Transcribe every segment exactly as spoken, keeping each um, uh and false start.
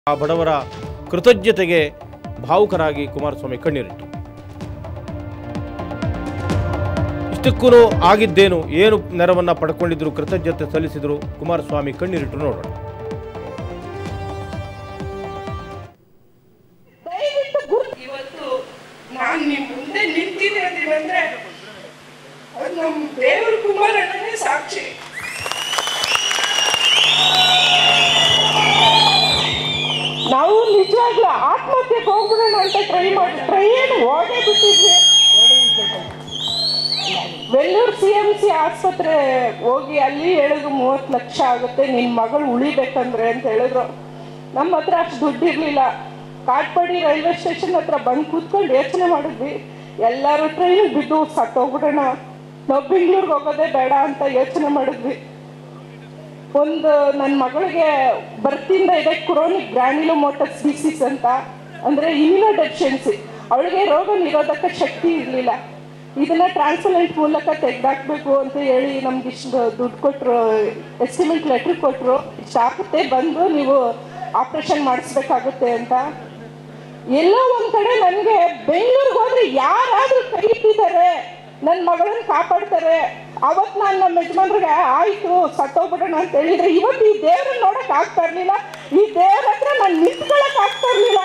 ಆ ಬಡವರ ಕೃತಜ್ಞತೆಗೆ ಭಾವುಕರಾಗಿ ಕುಮಾರಸ್ವಾಮಿ ಕಣ್ಣೀರಿಟ್ಟರು. ಇಷ್ಟಕ್ಕೂ ಆಗಿದ್ದೇನು, ಏನು ನೆರವನ್ನು ಪಡ್ಕೊಂಡಿದ್ರು, ಕೃತಜ್ಞತೆ ಸಲ್ಲಿಸಿದ್ರು, ಕುಮಾರಸ್ವಾಮಿ ಕಣ್ಣೀರಿಟ್ಟರು. ನೋಡೋಣ. ಇವತ್ತು ನಾನು ನಿಮ್ಮ ಮುಂದೆ ನಿಂತಿದ್ದೀನಿ ಅಂದ್ರೆ ಅದು ನಮ್ಮ ದೇವರು ಕುಮಾರಣ್ಣನೇ ಸಾಕ್ಷಿ. ನಾವು ನಿಜವಾಗ್ಲೂ ಆತ್ಮಹತ್ಯೆಗೆ ಹೋಗ್ಬಿಡೋಣ ಅಂತ ಟ್ರೈ ಮಾಡಿ ಟ್ರೈ ಏನು ಓಡೇ ಬಿಟ್ಟಿದ್ವಿ. ವೆಲ್ಲೂರು ಸಿ ಎಂ ಸಿ ಆಸ್ಪತ್ರೆ ಹೋಗಿ ಅಲ್ಲಿ ಹೇಳಿದ್ರು ಮೂವತ್ತು ಲಕ್ಷ ಆಗುತ್ತೆ ನಿನ್ನ ಮಗಳು ಉಳಿಬೇಕಂದ್ರೆ ಅಂತ ಹೇಳಿದ್ರು. ನಮ್ಮ ಹತ್ರ ಅಷ್ಟು ದುಡ್ಡು ಇರಲಿಲ್ಲ. ಕಾಟ್ಪಾಡಿ ರೈಲ್ವೆ ಸ್ಟೇಷನ್ ಹತ್ರ ಬಂದು ಕೂತ್ಕೊಂಡು ಯೋಚನೆ ಮಾಡಿದ್ವಿ, ಎಲ್ಲರೂ ಟ್ರೈನ್ ಬಿದ್ದು ಸತ್ತೋಗ್ಬಿಡೋಣ, ನಾವು ಬೆಂಗಳೂರಿಗೆ ಹೋಗೋದೇ ಬೇಡ ಅಂತ ಯೋಚನೆ ಮಾಡಿದ್ವಿ. ಒಂದು ನನ್ನ ಮಗಳಿಗೆ ಬರ್ತಿಂದ ಇದೆ ಕ್ರೋನಿಕ್ ಗ್ರಾನ್ಯುಲೋಮೋಟಸ್ ಡಿಸೀಸ್ ಅಂತ, ಅಂದರೆ ಇಮ್ಯುನೋ ಡೆಫಿಷಿಯನ್ಸಿ. ಅವಳಿಗೆ ರೋಗ ನಿರೋಧಕ ಶಕ್ತಿ ಇರಲಿಲ್ಲ. ಇದನ್ನ ಟ್ರಾನ್ಸ್ಪ್ಲಾಂಟ್ ಮೂಲಕ ತೆಗೆದಾಕ್ಬೇಕು ಅಂತ ಹೇಳಿ ನಮ್ಗೆ ಇಷ್ಟು ದುಡ್ಡು ಕೊಟ್ಟರು, ಎಸ್ಟಿಮೇಟ್ ಲೆಟ್ರ್ ಕೊಟ್ಟರು, ಇಷ್ಟಾಗುತ್ತೆ ಬಂದು ನೀವು ಆಪ್ರೇಷನ್ ಮಾಡಿಸ್ಬೇಕಾಗುತ್ತೆ ಅಂತ. ಎಲ್ಲೋ ಒಂದು ಕಡೆ ನನಗೆ ಬೆಂಗಳೂರಿಗೆ ಹೋದ್ರೆ ಯಾರಾದರೂ ಕೈ ಇಟ್ಟಿದ್ದಾರೆ, ನನ್ನ ಮಗಳನ್ನ ಕಾಪಾಡ್ತಾರೆ. ಅವತ್ತು ನಾನು ನಮ್ಮ ಯಜಮಾನ್ರಿಗೆ ಆಯಿತು ಸತ್ತೋಗ್ಬಿಡೋಣ ಅಂತ ಹೇಳಿದ್ರೆ, ಇವತ್ತು ಈ ದೇವ್ರನ್ನ ನೋಡಕ್ ಆಗ್ತಾ ಇರಲಿಲ್ಲ, ಈ ದೇವ್ರ ಹತ್ರ ನಾನು ನಿಂತ್ಕೊಳಕ್ ಆಗ್ತಾ ಇರಲಿಲ್ಲ.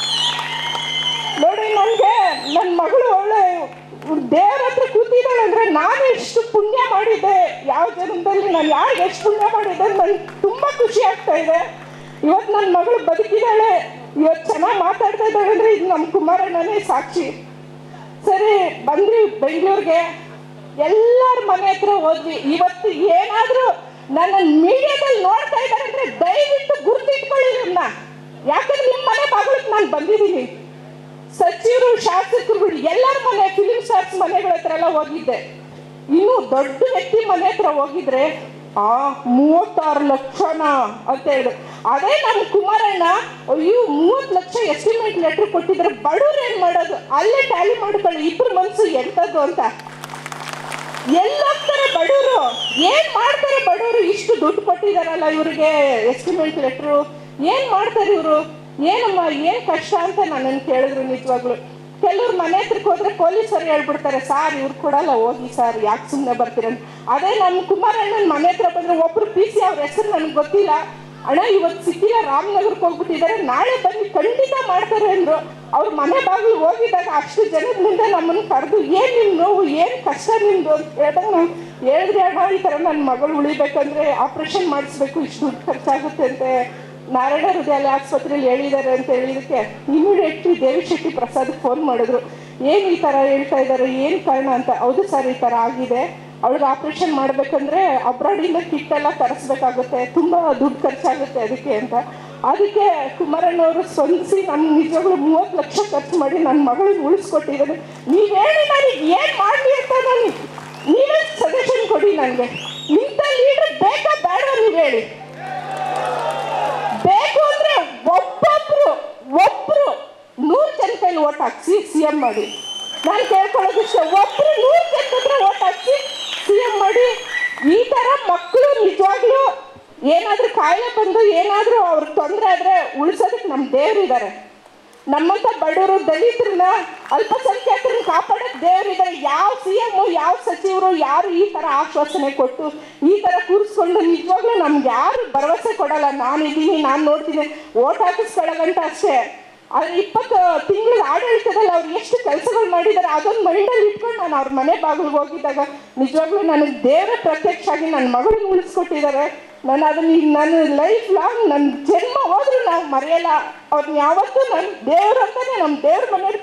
ನೋಡಿ, ನನಗೆ ನನ್ನ ಮಗಳು ಒಳ್ಳೆ ದೇವ್ರ ಹತ್ರ ಕೂತಿದ್ದಾಳೆ ಅಂದ್ರೆ ನಾನು ಎಷ್ಟು ಪುಣ್ಯ ಮಾಡಿದ್ದೆ, ಯಾವ ಜನ್ಮದಲ್ಲಿ ನಾನು ಯಾರಿಗೆ ಎಷ್ಟು ಪುಣ್ಯ ಮಾಡಿದ್ದೆ ನನ್ಗೆ ತುಂಬ ಖುಷಿ ಆಗ್ತಾ ಇದೆ. ಇವತ್ತು ನನ್ನ ಮಗಳು ಬದುಕಿದ್ದಾಳೆ, ಇವತ್ತು ಚೆನ್ನಾಗಿ ಮಾತಾಡ್ತಾ ಇದ್ದಾಳೆ ಅಂದ್ರೆ ಇದು ನಮ್ಮ ಕುಮಾರಣ್ಣನೇ ಸಾಕ್ಷಿ. ಸರಿ ಬಂದ್ರಿ ಬೆಂಗಳೂರಿಗೆ, ಎಲ್ಲರ ಮನೆ ಹತ್ರ ಹೋದ್ವಿ. ಇವತ್ತು ಏನಾದರೂ ನನ್ನ ಮೀಡಿಯಾದಲ್ಲಿ ನೋಡ್ತಾ ಇದ್ದಾರೆ ಅಂದ್ರೆ ದಯವಿಟ್ಟು ಗುರ್ತಿಟ್ಕೊಳ್ಳಿ ನನ್ನ, ಯಾಕಂದ್ರೆ ನಿಮ್ಮ ಮನೆ ಬಾಗಿಲಿಗೆ ನಾನು ಬಂದಿದ್ದೀನಿ. ಸಚಿವರು, ಶಾಸಕರುಗಳು ಎಲ್ಲರ ಮನೆ, ಫಿಲಿಂ ಸ್ಟಾರ್ಸ್ ಮನೆಗಳ ಹತ್ರ ಎಲ್ಲ ಹೋಗಿದ್ದೆ. ಇನ್ನು ದೊಡ್ಡ ವ್ಯಕ್ತಿ ಮನೆ ಹತ್ರ ಹೋಗಿದ್ರೆ ಆ ಮೂವತ್ತಾರು ಲಕ್ಷನ ಅಂತ ಹೇಳಿದ್ರು. ಅದೇ ನಮ್ಮ ಕುಮಾರಣ್ಣ ಅಯ್ಯೋ ಮೂವತ್ತು ಲಕ್ಷ ಎಸ್ಟಿಮೇಟ್ ಲೆಟ್ರ್ ಕೊಟ್ಟಿದ್ರೆ ಬಡವ್ರು ಏನ್ ಮಾಡೋದು, ಅಲ್ಲೇ ಟ್ಯಾಲಿ ಮಾಡ್ಕೊಳ್ಳಿ ಇಬ್ರು ಮನ್ಸು ಎಂತದ್ದು ಅಂತ. ಎಲ್ಲೋಗ್ತಾರೆ ಬಡವರು, ಏನ್ ಮಾಡ್ತಾರೆ ಬಡವರು, ಇಷ್ಟು ದುಡ್ಡು ಕೊಟ್ಟಿದಾರಲ್ಲ ಇವ್ರಿಗೆ ಎಸ್ಟಿಮೇಟ್ ಲೆಟ್ರು, ಏನ್ ಮಾಡ್ತಾರೆ ಇವರು, ಏನಮ್ಮ ಏನ್ ಕಷ್ಟ ಅಂತ ನನ್ನನ್ನು ಕೇಳಿದ್ರು. ನಿಜವಾಗ್ಲು ಕೆಲವ್ರು ಮನೆ ಹತ್ರಕ್ಕೆ ಹೋದ್ರೆ ಪೊಲೀಸರು ಹೇಳ್ಬಿಡ್ತಾರೆ, ಸಾರ್ ಇವ್ರು ಕೊಡಲ್ಲ, ಹೋಗಿ ಸಾರ್ ಯಾಕೆ ಸುಮ್ಮನೆ ಬರ್ತೀರಂತ. ಅದೇ ನಮ್ಮ ಕುಮಾರಣ್ಣನ ಮನೆ ಹತ್ರ ಬಂದ್ರೆ ಒಬ್ರು ಪಿ ಸಿ, ಅವ್ರ ಹೆಸರು ನನಗೆ ಗೊತ್ತಿಲ್ಲ, ಅಣ್ಣ ಇವತ್ತು ಸಿಕ್ಕಿಲ್ಲ, ರಾಮನಗರಕ್ಕೆ ಹೋಗ್ಬಿಟ್ಟಿದ್ದಾರೆ, ನಾಳೆ ಬನ್ನಿ ಖಂಡಿತ ಮಾಡ್ತಾರೆ ಅಂದ್ರು. ಅವ್ರ ಮನೆ ಬಾಗಿಲು ಹೋಗಿದ್ದಾಗ ಅಷ್ಟು ಜನದ ಮುಂದೆ ನಮ್ಮನ್ನು ಕರೆದು ಏನ್ ನಿಮ್ ನೋವು, ಏನ್ ಕಷ್ಟ ನಿಮ್ದು ಅಂತ ಹೇಳಿದಾಗ ನಾವು ಹೇಳಿದ್ರಿ, ಅಣ್ಣ ಈ ಥರ ನನ್ನ ಮಗಳು ಉಳಿಬೇಕಂದ್ರೆ ಆಪ್ರೇಷನ್ ಮಾಡಿಸ್ಬೇಕು, ಇಷ್ಟು ದುಡ್ಡು ಖರ್ಚಾಗುತ್ತೆ ಅಂತ ನಾರಾಯಣ ಹೃದಯಾಲಯ ಆಸ್ಪತ್ರೆಯಲ್ಲಿ ಹೇಳಿದ್ದಾರೆ ಅಂತ ಹೇಳಿದಕ್ಕೆ ಇಮಿಡಿಯೇಟ್ಲಿ ದೇವಿ ಶೆಟ್ಟಿ ಪ್ರಸಾದ್ ಫೋನ್ ಮಾಡಿದ್ರು, ಏನು ಈ ಥರ ಹೇಳ್ತಾ ಇದ್ದಾರೆ, ಏನು ಕಾರಣ ಅಂತ. ಹೌದು ಸರ್ ಈ ಥರ ಆಗಿದೆ, ಅವಳಿಗೆ ಆಪ್ರೇಷನ್ ಮಾಡಬೇಕಂದ್ರೆ ಅಬ್ರಾಡಿಂದ ಕಿಟ್ ಎಲ್ಲ ತರಿಸ್ಬೇಕಾಗುತ್ತೆ, ತುಂಬ ದುಡ್ಡು ಖರ್ಚಾಗುತ್ತೆ ಅದಕ್ಕೆ ಅಂತ. ಅದಕ್ಕೆ ಕುಮಾರಣ್ಣವರು ಸ್ಪಂದಿಸಿ ನಮ್ಮ ನಿಜವಾಗ್ಲೂ ಮೂವತ್ತು ಲಕ್ಷ ಖರ್ಚು ಮಾಡಿ ನನ್ನ ಮಗಳಿಗೆ ಉಳಿಸ್ಕೊಟ್ಟಿದ್ದಾರೆ. ನೀವು ಹೇಳಿ ನನಗೆ ಏನು ಮಾಡಲಿ ಅಂತ ನಾನು ನೀವೇ ಸಜೆಷನ್ ಕೊಡಿ, ನನಗೆ ಇಂಥ ಲೀಡರ್ ಬೇಕಾ ಬೇಡ ನೀವು ಹೇಳಿ. ಬೇಕು ಅಂದ್ರೆ ಒಬ್ಬೊಬ್ರು ಒಬ್ರು ನೂರು ಜನ ಕೈಲಿ ಓಟ್ ಹಾಕ್ಸಿ ಸಿ ಎಂ ಮಾಡಿ. ನಾನು ಕೇಳ್ಕೊಳ್ಳೋದಿಷ್ಟ, ಒಬ್ರು ನೂರು ಜನ ಹತ್ರ ಓಟ್ ಹಾಕ್ಸಿ ಸಿ ಎಂ ಮಾಡಿ. ಈ ತರ ಮಕ್ಕಳು ನಿಜವಾಗ್ಲೂ ಏನಾದ್ರೂ ಕಾಯಿಲೆ ಬಂದು ಏನಾದ್ರೂ ಅವ್ರಿಗೆ ತೊಂದರೆ ಆದ್ರೆ ಉಳಿಸೋದಕ್ಕೆ ನಮ್ಮ ದೇವರಿದ್ದಾರೆ. ನಮ್ಮಂತ ಬಡವರು, ದಲಿತರನ್ನ, ಅಲ್ಪಸಂಖ್ಯಾತರನ್ನ ಕಾಪಾಡೋಕೆ ದೇವರಿದ್ದಾರೆ. ಯಾವ ಸಿ ಎಂ, ಯಾವ ಸಚಿವರು ಯಾರು ಈ ತರ ಆಶ್ವಾಸನೆ ಕೊಟ್ಟು ಈ ತರ ಕೂರಿಸ್ಕೊಂಡು ನಿಜವಾಗ್ಲೂ ನಮ್ಗೆ ಯಾರು ಭರವಸೆ ಕೊಡಲ್ಲ. ನಾನಿದ್ದೀನಿ, ನಾನು ನೋಡ್ತೀನಿ, ಓಟ್ ಹಾಕಿಸ್ಕೊಳ್ಳೋಗಂಟ ಅಷ್ಟೇ. ಆದ್ರೆ ಇಪ್ಪತ್ತು ತಿಂಗಳ ಆಡಳಿತದಲ್ಲಿ ಅವ್ರು ಎಷ್ಟು ಕೆಲಸಗಳು ಮಾಡಿದ್ದಾರೆ ಅದೊಂದು ಮೈಂಡಲ್ಲಿ ಇಟ್ಕೊಂಡು ನಾನು ಅವ್ರ ಮನೆ ಬಾಗಿಲಿಗೆ ಹೋಗಿದ್ದಾಗ ನಿಜವಾಗ್ಲೂ ನನಗೆ ದೇವರ ಪ್ರತ್ಯಕ್ಷ ಆಗಿ ನನ್ನ ಮಗಳನ್ನ ಉಳಿಸ್ಕೊಟ್ಟಿದ್ದಾರೆ. ನಾನು ಅದನ್ನ ನನ್ನ ಲೈಫ್ ಲಾಂಗ್ ನನ್ನ ಜನ್ಮ ಹೋದ್ರೂ ನಾವು ಮರೆಯಲ್ಲ. ಅವ್ರನ್ನ ಯಾವತ್ತೂ ನನ್ನ ದೇವ್ರ ಅಂತಾನೆ ನಮ್ಮ ದೇವ್ರ ಮನೆಯವ್ರು